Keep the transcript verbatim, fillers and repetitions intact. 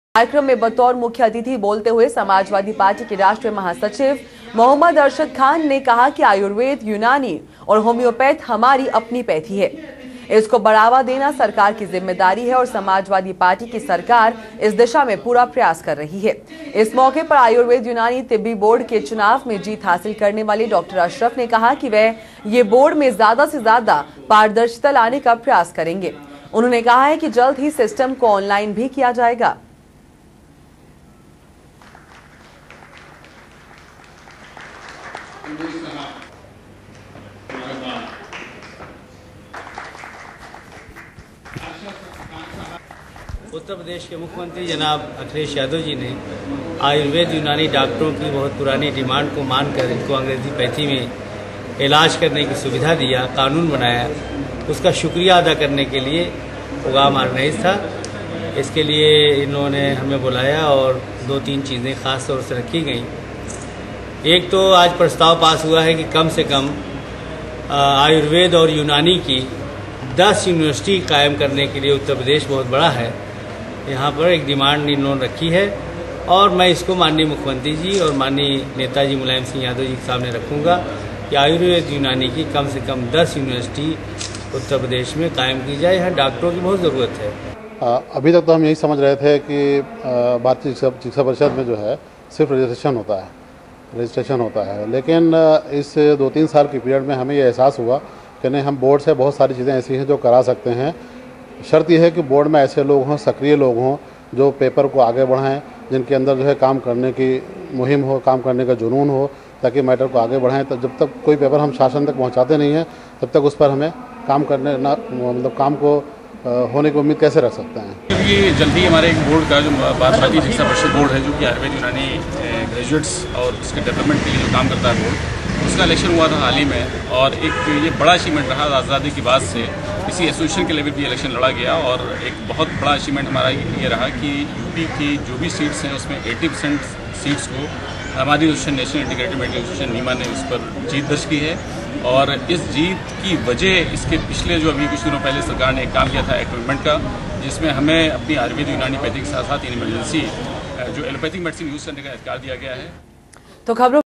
कार्यक्रम में बतौर मुख्य अतिथि बोलते हुए समाजवादी पार्टी के राष्ट्रीय महासचिव मोहम्मद अरशद खान ने कहा कि आयुर्वेद, यूनानी और होम्योपैथ हमारी अपनी पैथी है। इसको बढ़ावा देना सरकार की जिम्मेदारी है और समाजवादी पार्टी की सरकार इस दिशा में पूरा प्रयास कर रही है। इस मौके पर आयुर्वेद यूनानी तिब्बी बोर्ड के चुनाव में जीत हासिल करने वाले डॉक्टर अशरफ ने कहा कि वह ये बोर्ड में ज्यादा से ज्यादा पारदर्शिता लाने का प्रयास करेंगे। उन्होंने कहा है कि जल्द ही सिस्टम को ऑनलाइन भी किया जाएगा। उत्तर प्रदेश के मुख्यमंत्री जनाब अखिलेश यादव जी ने आयुर्वेद यूनानी डॉक्टरों की बहुत पुरानी डिमांड को मानकर इनको अंग्रेजी पैथी में इलाज करने की सुविधा दिया, कानून बनाया। उसका शुक्रिया अदा करने के लिए प्रोग्राम ऑर्गेनाइज था। इसके लिए इन्होंने हमें बुलाया और दो तीन चीज़ें ख़ास तौर से रखी गई। एक तो आज प्रस्ताव पास हुआ है कि कम से कम आयुर्वेद और यूनानी की दस यूनिवर्सिटी कायम करने के लिए उत्तर प्रदेश बहुत बड़ा है। यहाँ पर एक डिमांड इन्होंने रखी है और मैं इसको माननीय मुख्यमंत्री जी और माननीय नेताजी मुलायम सिंह यादव जी के सामने रखूँगा कि आयुर्वेद यूनानी की कम से कम दस यूनिवर्सिटी उत्तर प्रदेश में कायम की जाए। यहाँ डॉक्टरों की बहुत ज़रूरत है। आ, अभी तक तो हम यही समझ रहे थे कि भारतीय चिकित्सा परिषद में जो है सिर्फ रजिस्ट्रेशन होता है रजिस्ट्रेशन होता है लेकिन इस दो तीन साल के पीरियड में हमें ये एहसास हुआ कि नहीं, हम बोर्ड से बहुत सारी चीज़ें ऐसी हैं जो करा सकते हैं। शर्त यह है कि बोर्ड में ऐसे लोग हों, सक्रिय लोग हों, जो पेपर को आगे बढ़ाएं, जिनके अंदर जो है काम करने की मुहिम हो, काम करने का जुनून हो, ताकि मैटर को आगे बढ़ाएं। तो जब तक कोई पेपर हम शासन तक पहुंचाते नहीं हैं तब तक उस पर हमें काम करने ना मतलब काम को होने की उम्मीद कैसे रख सकते हैं। क्योंकि जल्दी हमारे एक बोर्ड का जो भारतीय चिकित्सा परिषद बोर्ड है, जो कि आयुर्वेद यूनानी ग्रेजुएट्स और उसके डेवलपमेंट के लिए जो काम करता है बोर्ड, उसका इलेक्शन हुआ था हाल ही में और एक ये बड़ा अचीवमेंट रहा। आज़ादी के बाद से इसी एसोसिएशन के लेवल पर इलेक्शन लड़ा गया और एक बहुत बड़ा अचीवमेंट हमारा ये रहा कि यूपी की जो भी सीट्स हैं उसमें अस्सी परसेंट सीट्स को हमारी association national integrated medical association NIMA ने उस पर जीत दर्ज की है। और इस जीत की वजह इसके पिछले जो अभी कुछ दिनों पहले सरकार ने एक काम किया था एक्विपमेंट का, जिसमें हमें अपनी आयुर्वेद यूनानी पैथी के साथ साथ इमरजेंसी जो एलोपैथिक मेडिसिन यूज़ करने का अधिकार दिया गया है। तो खबरों